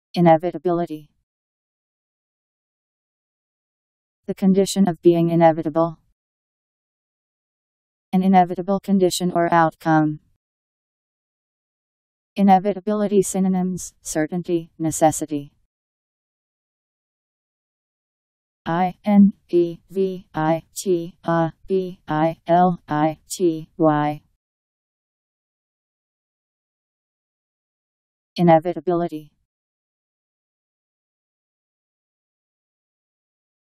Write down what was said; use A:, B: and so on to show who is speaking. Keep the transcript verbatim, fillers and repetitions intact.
A: Inevitability. The condition of being inevitable. An inevitable condition or outcome. Inevitability synonyms: certainty, necessity. I N E V I T A B I L I T Y. Inevitability.